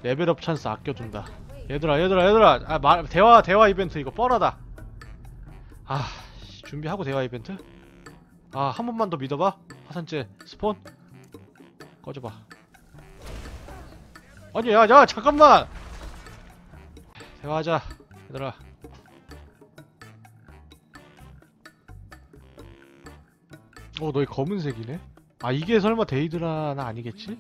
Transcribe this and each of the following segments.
레벨업 찬스 아껴둔다. 얘들아 대화 이벤트 이거 뻔하다. 아 준비하고 대화 이벤트? 아 한 번만 더 믿어봐. 화산재 스폰 꺼져봐. 아니 야 잠깐만. 대화하자 얘들아. 너희 검은색이네? 아 이게 설마 데이드라나 아니겠지?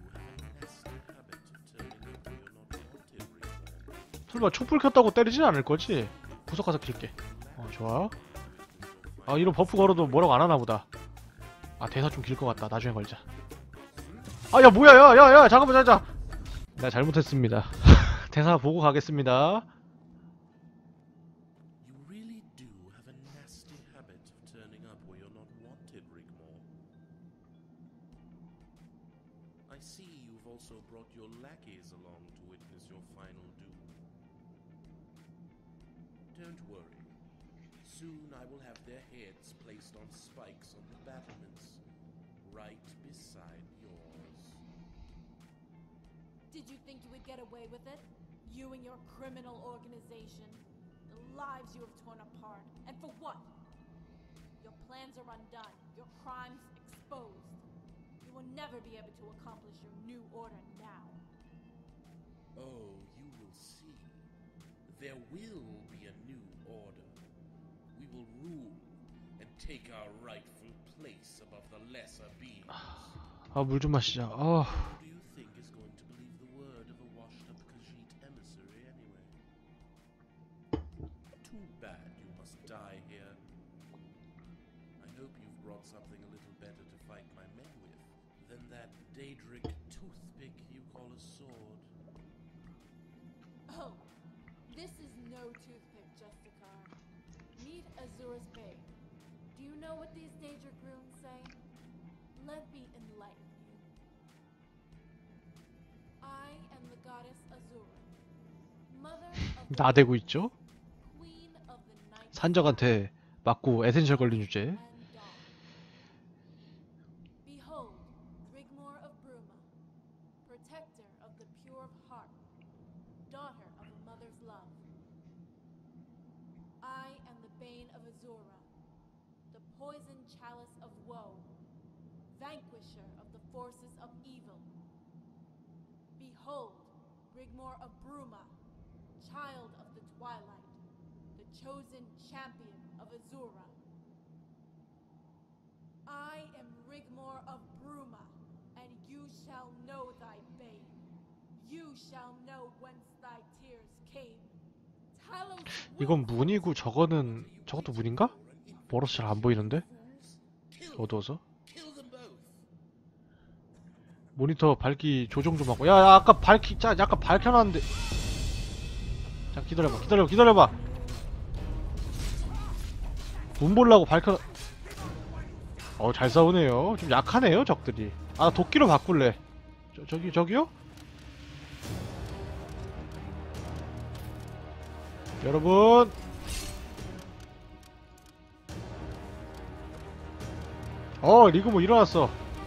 설마 촛불 켰다고 때리진 않을 거지? 구석 가서 킬게. 좋아. 아 이런 버프 걸어도 뭐라고 안 하나 보다. 아 대사 좀 길 것 같다. 나중에 걸자. 아 야 뭐야 야 잠깐만 자자. 내가 잘못했습니다. 대사 보고 가겠습니다. Don't worry. Soon I will have their heads placed on spikes on the battlements, right beside yours. Did you think you would get away with it? You and your criminal organization. The lives you have torn apart. And for what? Your plans are undone. Your crimes exposed. You will never be able to accomplish your new order now. Oh, you will see. There will be a new order. We will rule and take our rightful place above the lesser beings. 아 물 좀 마시자. Who do you think is going to believe the word of a washed-up Khajiit emissary anyway? Too bad you must die here. I hope you've brought something a little better to fight my men with than that Daedric toothpick you call a sword. Oh, this is no toothpick, Justicar. Meet Azura's Bay. Do you know what these Daedric runes say? Let me enlighten you. I am the goddess Azura, mother of the 나대고 있죠? queen of the night 산적한테 맞고 에센셜 걸린 주제. and dawn. Behold, Rigmor of Bruma, protector of the pure of heart, daughter of a mother's love. I am the bane of Azura, the poison chalice of woe, vanquisher of the forces of evil. Behold, Rigmor of Bruma, child of the twilight, the chosen champion of Azura. I am Rigmor of Bruma, and you shall know thy bane. You shall know whence thy tears came. Talos 이건 문이고 저것도 문인가? 멀어서 잘 안 보이는데? 어두워서. Kill them both. 모니터 밝기 조정 좀 하고. 야 아까 약간 밝혀놨는데. 자 기다려봐. 문 보려고 밝혀. 잘 싸우네요. 좀 약하네요 적들이. 아 도끼로 바꿀래. 저기요? 여러분 리그 뭐 일어났어.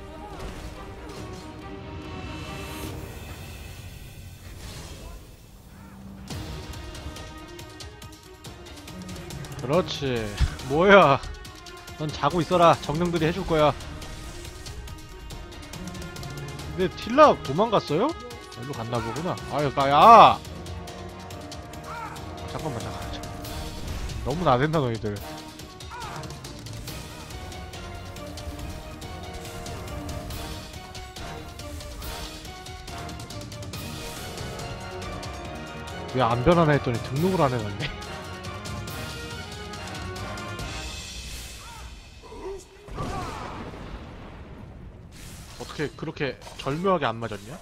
그렇지. 뭐야 넌 자고 있어라. 정령들이 해줄 거야. 근데 틸라 도망갔어요? 일로 갔나 보구나. 아유 야 잠깐만. 너무 나댄다 너희들. 왜 안 변하나 했더니 등록을 안 해놨네. 어떻게 그렇게 절묘하게 안 맞았냐?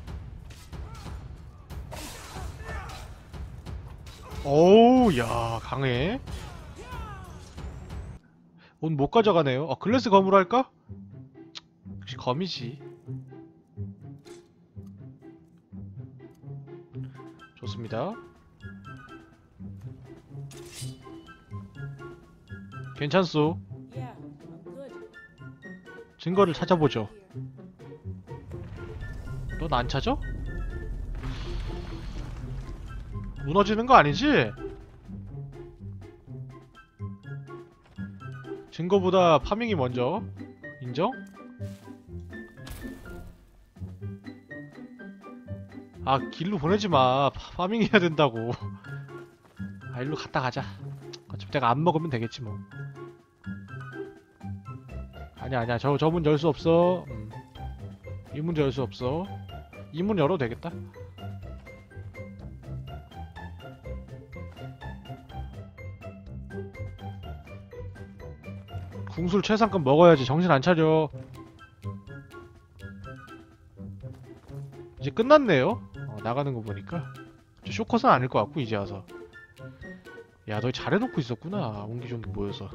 오우 야 강해. 옷 못 가져가네요. 글래스 검으로 할까? 역시 검이지. 좋습니다. 괜찮소. Yeah, I'm good. 증거를 찾아보죠. 넌 안 찾아? 무너지는 거 아니지? 증거보다 파밍이 먼저. 인정? 아, 길로 보내지마. 파밍 해야 된다고. 아, 일로 갔다 가자. 어차피 내가 안 먹으면 되겠지 뭐. 아니야. 저 문 열 수 없어. 이 문 열 수 없어. 이 문 열어도 되겠다. 궁술 최상급 먹어야지. 정신 안 차려. 이제 끝났네요. 나가는 거 보니까. 저 쇼컷은 아닐 것 같고 이제 와서. 야, 너 잘해놓고 있었구나. 옹기종기 모여서.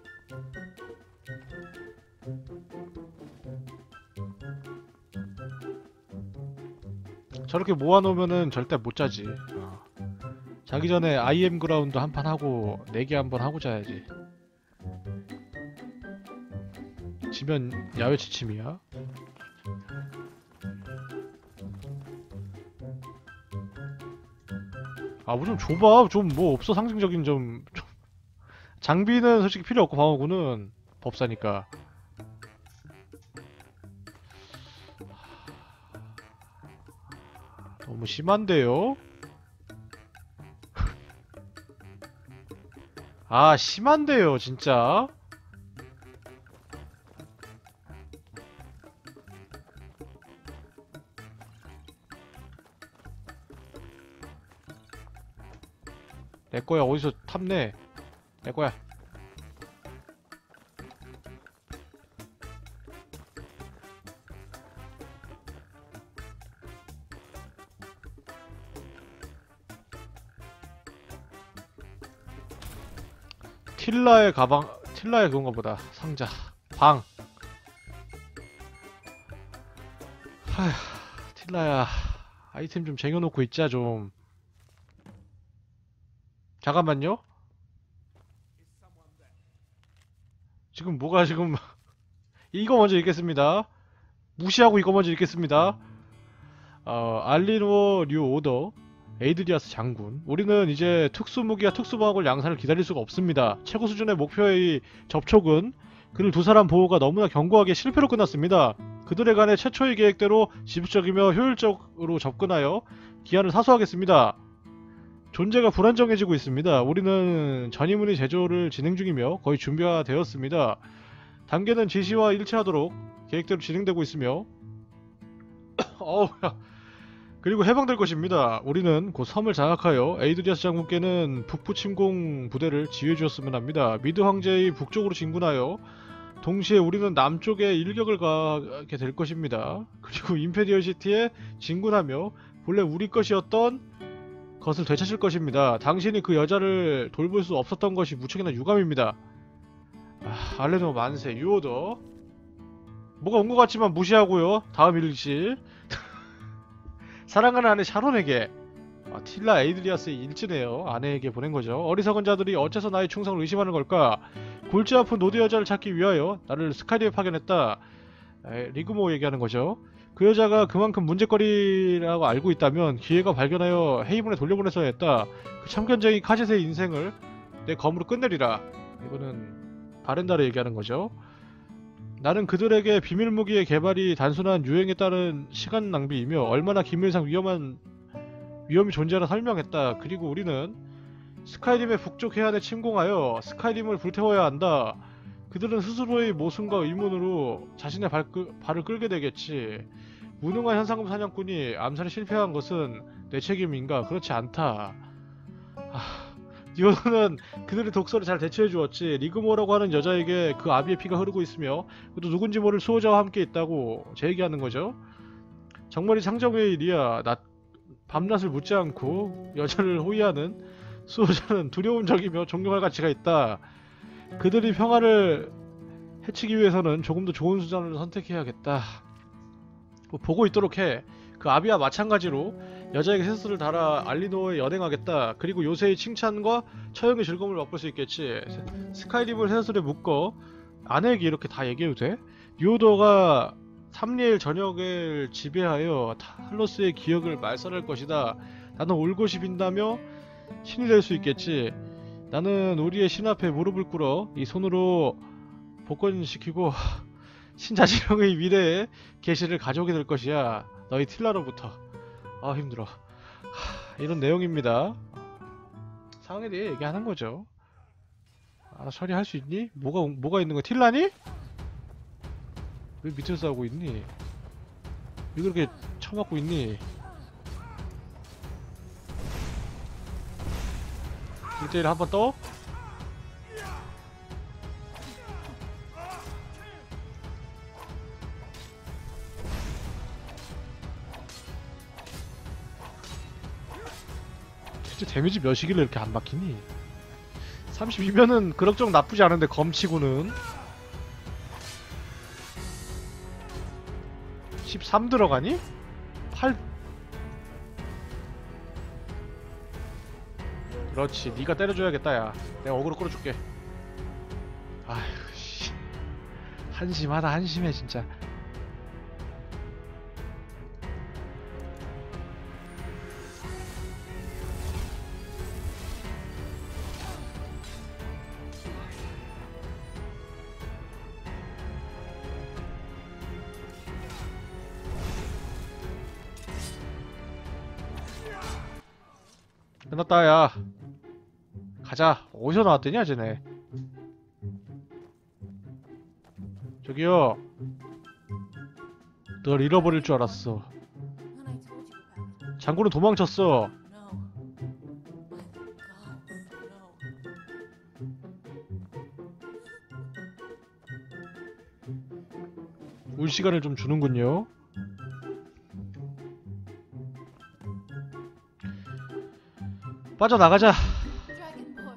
저렇게 모아놓으면은 절대 못 자지. 자기 전에 IM 그라운드 한 판 하고 내기 한 번 하고 자야지. 지면 야외 취침이야. 아, 뭐 좀 줘봐. 좀 뭐 없어. 상징적인 좀. 장비는 솔직히 필요 없고 방어구는 법사니까. 너무 심한데요? 아, 심한데요, 진짜. 내 거야. 어디서 탐내? 내 거야. 틸라의 가방, 틸라의 그건가 보다. 상자, 방. 하휴, 틸라야. 아이템 좀 쟁여놓고 있자, 좀. 잠깐만요. 지금 뭐가 지금 이거 먼저 읽겠습니다. 무시하고 이거 먼저 읽겠습니다. 알리노 뉴 오더 에이드리아스 장군. 우리는 이제 특수무기와 특수방어를 양산을 기다릴 수가 없습니다. 최고 수준의 목표의 접촉은 그들 두 사람 보호가 너무나 견고하게 실패로 끝났습니다. 그들에 관해 최초의 계획대로 지속적이며 효율적으로 접근하여 기한을 사수하겠습니다. 존재가 불안정해지고 있습니다. 우리는 전이문의 제조를 진행 중이며 거의 준비가 되었습니다. 단계는 지시와 일치하도록 계획대로 진행되고 있으며 그리고 해방될 것입니다. 우리는 곧 섬을 장악하여 에이드리아스 장군께는 북부 침공 부대를 지휘해 주었으면 합니다. 미드 황제의 북쪽으로 진군하여 동시에 우리는 남쪽에 일격을 가게 될 것입니다. 그리고 임페리얼 시티에 진군하며 본래 우리 것이었던 것을 되찾을 것입니다. 당신이 그 여자를 돌볼 수 없었던 것이 무척이나 유감입니다. 알레노 만세, 유오더. 뭐가 온 것 같지만 무시하고요. 다음 일시. 사랑하는 아내 샤론에게. 틸라 에이드리아스의 일지네요. 아내에게 보낸 거죠. 어리석은 자들이 어째서 나의 충성을 의심하는 걸까? 골치 아픈 노드 여자를 찾기 위하여 나를 스카이리에 파견했다. 리그모 얘기하는 거죠. 그 여자가 그만큼 문제거리라고 알고 있다면 기회가 발견하여 헤이븐에 돌려보냈어야 했다. 그 참견쟁이 카젯의 인생을 내 검으로 끝내리라. 이거는 바렌다를 얘기하는 거죠. 나는 그들에게 비밀무기의 개발이 단순한 유행에 따른 시간 낭비이며 얼마나 기밀상 위험이 존재하라 설명했다. 그리고 우리는 스카이림의 북쪽 해안에 침공하여 스카이림을 불태워야 한다. 그들은 스스로의 모순과 의문으로 자신의 발을 끌게 되겠지. 무능한 현상금 사냥꾼이 암살에 실패한 것은 내 책임인가? 그렇지 않다. 디오노는 그들의 독서를 잘 대처해 주었지. 리그모라고 하는 여자에게 그 아비의 피가 흐르고 있으며 그도 누군지 모를 수호자와 함께 있다고 제얘기하는 거죠. 정말이 상정의 일이야. 밤낮을 묻지 않고 여자를 호위하는 수호자는 두려운 적이며 존경할 가치가 있다. 그들이 평화를 해치기 위해서는 조금 더 좋은 수단을 선택해야겠다. 보고 있도록 해. 그 아비와 마찬가지로 여자에게 세스를 달아 알리노에 연행하겠다. 그리고 요새의 칭찬과 처형의 즐거움을 맛볼 수 있겠지. 스카이림을 세스에 묶어 아내에게 이렇게 다 얘기해도 돼? 뉴오더가 삼리엘 전역을 지배하여 탈로스의 기억을 말살할 것이다. 나는 올곧이 빈다며 신이 될 수 있겠지. 나는 우리의 신 앞에 무릎을 꿇어 이 손으로 복권시키고 신자지령의 미래에 계시를 가져오게 될 것이야. 너희 틸라로부터. 아 힘들어. 이런 내용입니다. 상황에 대해 얘기하는 거죠. 알아서 처리할 수 있니? 뭐가 있는 거야? 틸라니? 왜 밑에서 싸우고 있니? 왜 그렇게 처맞고 있니? 1대1 한 번 떠? 진짜 데미지 몇이길래 이렇게 안 박히니? 32면은 그럭저럭 나쁘지 않은데 검치고는 13 들어가니? 8 그렇지 네가 때려줘야겠다 야 내가 어그로 끌어줄게 아휴 씨 한심하다 한심해 진짜 끝났다 야 가자 어디서 나왔더냐 쟤네 저기요 널 잃어버릴 줄 알았어 When I told you about it. 장군은 도망쳤어 No. My gods, no. 울 시간을 좀 주는군요 빠져나가자 Dragonborn.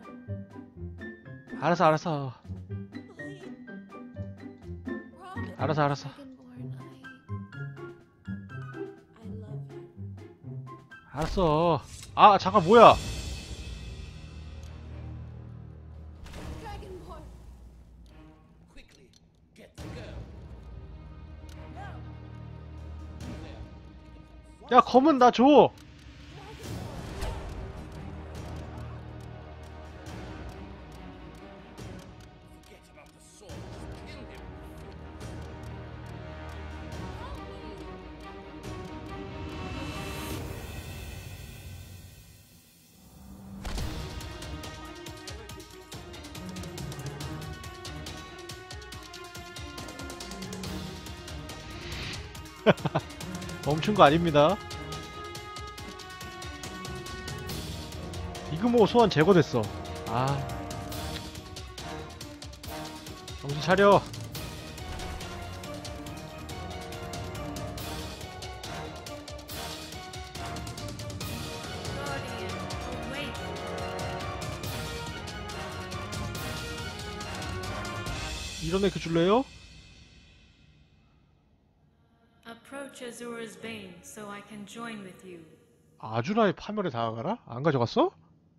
알았어 Promise. 알았어 Dragonborn, I love you. 알았어 아 잠깐 뭐야 Dragonborn. Quickly, get the girl. 야 검은 나 줘 Forget about the sword. Kill him. 멈춘 거 아닙니다 이그모 소환 제거됐어 아 정신 차려 이런 애그 줄래요? Approach Azura's Bane so I can join with you. 아주라의 파멸에 다가가라? 안 가져갔어?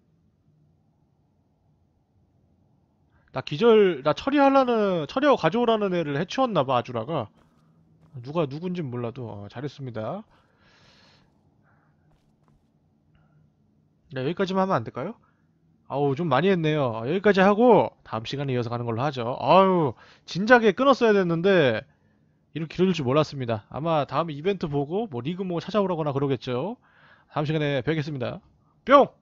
나 처리하고 가져오라는 애를 해치웠나봐 아주라가 누군진 몰라도 잘했습니다 네, 여기까지만 하면 안 될까요? 아우 좀 많이 했네요 여기까지 하고 다음 시간에 이어서 가는 걸로 하죠 아유 진작에 끊었어야 됐는데 이렇게 길어질 줄 몰랐습니다 아마 다음 이벤트 보고 뭐 리그 뭐 찾아오라거나 그러겠죠 다음 시간에 뵙겠습니다 뿅!